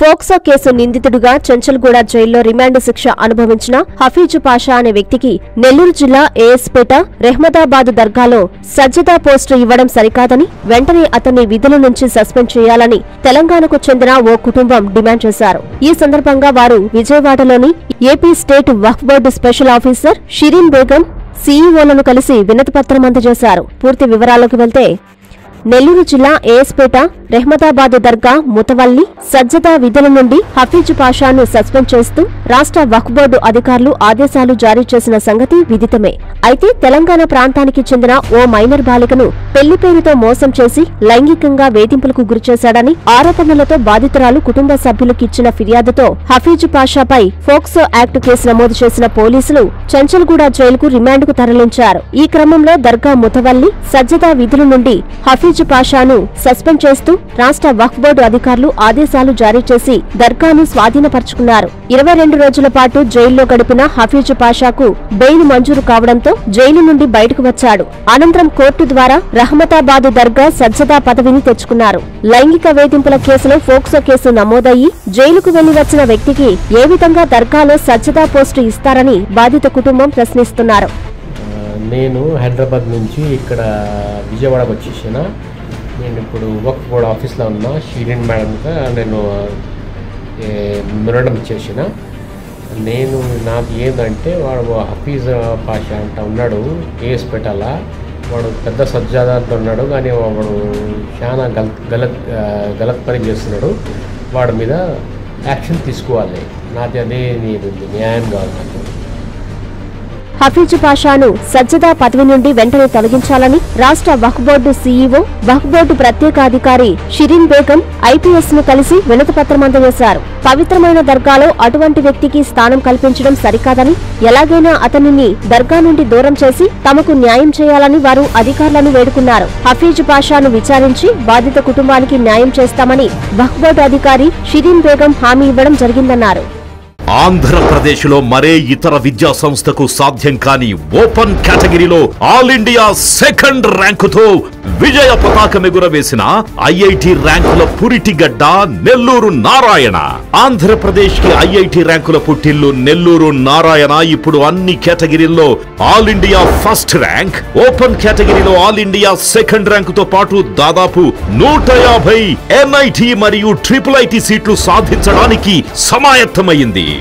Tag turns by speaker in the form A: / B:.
A: POCSO case నిందితుడుగా Chanchalguda జైల్లో remand శిక్ష అనుభవించిన హఫీజు పాషా అనే వ్యక్తికి నెల్లూరు జిల్లా ఏఎస్పేట రెహ్మదాబాద్ దర్గాలో సజ్జదా పోస్టు ఇవ్వడం సరికాదని వెంటనే అతన్ని విధుల నుంచి సస్పెండ్ చేయాలని తెలంగాణకు చెందిన ఓ కుటుంబం డిమాండ్ చేశారు. ఈ సందర్భంగా వారు విజయవాడలోని ఏపీ స్టేట్ వక్ఫ్ board special officer Shireen Begum సీఈఓలను కలిసి వినతిపత్రం అందజేశారు. పూర్తి వివరాల్లోకి వెళ్తే నెల్లూరు జిల్లా ఏఎస్పేట రెహ్మదాబాద్ దర్గా ముతవల్లి సజ్జదా విధుల నుండి హఫీజు పాషాను సస్పెండ్ చేస్తూ రాష్ట్ర వక్ఫ్ బోర్డు అధికారులు ఆదేశాలు జారీ చేసిన సంగతి విదితమే. అయితే తెలంగాణ ప్రాంతానికి చెందిన ఓ మైనర్ బాలికను పెళ్లి పేరుతో మోసం చేసి లైంగికంగా వేధింపులకు గురిచేశాడని ఆరోపణలతో బాధితురాలు కుటుంబ సభ్యులకు ఇచ్చిన ఫిర్యాదుతో హఫీజు పాషాపై ఫోక్సో యాక్ట్ కేసు నమోదు చేసిన పోలీసులు చెంచల్గూడ జైలుకు రిమాండ్కు తరలించారు. ఈ క్రమంలో దర్గా ముతవల్లి సజ్జదా విధుల నుండి హఫీజు పాషాను సస్పెండ్ చేస్తూ రాష్ట్ర వక్ఫ్ బోర్డు అధికారులు ఆదేశాలు జారీ చేసి దర్గాను స్వాధీనపర్చుకున్నారు. 22 రోజుల పాటు జైల్లో గడిపిన హఫీజు పాషాకు బెయిల్ మంజూరు కావడంతో జైలు నుండి బయటకు వచ్చాడు. అనంతరం కోర్టు ద్వారా రహమతాబాద్ దర్గా సజ్జదా పదవిని తెచ్చుకున్నారు. లైంగిక వేధింపుల కేసులో ఫోక్సో కేసు నమోదయ్యి జైలుకు వెళ్లి వచ్చిన వ్యక్తికి ఏ విధంగా దర్గాలో సజ్జదా పోస్టు ఇస్తారని బాధిత కుటుంబం ప్రశ్నిస్తున్నారు.
B: నేను హైదరాబాద్ నుంచి ఇక్కడ విజయవాడకు వచ్చేసిన. నేను ఇప్పుడు వక్ఫ్ బోర్డ్ ఆఫీస్లో ఉన్న షీరిన్ మేడంగా నేను మెమోరాండం ఇచ్చేసిన. నాకు ఏంటంటే వాడు హఫీజ్ పాషా అంట ఉన్నాడు ఏఎస్పేటల. వాడు పెద్ద సజ్జాదాంతో ఉన్నాడు, కానీ వాడు చాలా గలత్ పని చేస్తున్నాడు. వాడి మీద యాక్షన్ తీసుకోవాలి. నాది అదే న్యాయం కావాలి నాకు.
A: హఫీజు పాషాను సజ్జదా పదవి నుండి వెంటనే తొలగించాలని రాష్ట్ర వక్ఫ్ బోర్డు సీఈఓ వక్ఫ్ బోర్డు ప్రత్యేకాధికారి షిరీన్ బేగం ఐపీఎస్ ను కలిసి వినతిపత్రం అందజేశారు. పవిత్రమైన దర్గాలో అటువంటి వ్యక్తికి స్థానం కల్పించడం సరికాదని, ఎలాగైనా అతనిని దర్గా నుండి దూరం చేసి తమకు న్యాయం చేయాలని వారు అధికారులను వేడుకున్నారు. హఫీజు పాషాను విచారించి బాధిత కుటుంబానికి న్యాయం చేస్తామని వక్ఫ్ బోర్డు అధికారి షిరీన్ బేగం హామీ ఇవ్వడం జరిగిందన్నారు.
C: ఆంధ్రప్రదేశ్లో మరే ఇతర విద్యా సంస్థకు సాధ్యం కాని ఓపెన్ కేటగిరీలో ఆల్ ఇండియా సెకండ్ ర్యాంకుతో విజయ పతాకం ఎగురవేసిన ఐఐటి ర్యాంకుల పురిటిగడ్డ నెల్లూరు నారాయణ. ఆంధ్రప్రదేశ్ కి ఐఐటి ర్యాంకుల పుట్టిల్లు నెల్లూరు నారాయణ ఇప్పుడు అన్ని కేటగిరీల్లో all India first rank, open కేటగిరీలో ఆల్ ఇండియా సెకండ్ ర్యాంకుతో పాటు దాదాపు 150 NIT మరియు ట్రిపుల్ IT సీట్లు సాధించడానికి సమాయత్తమైంది.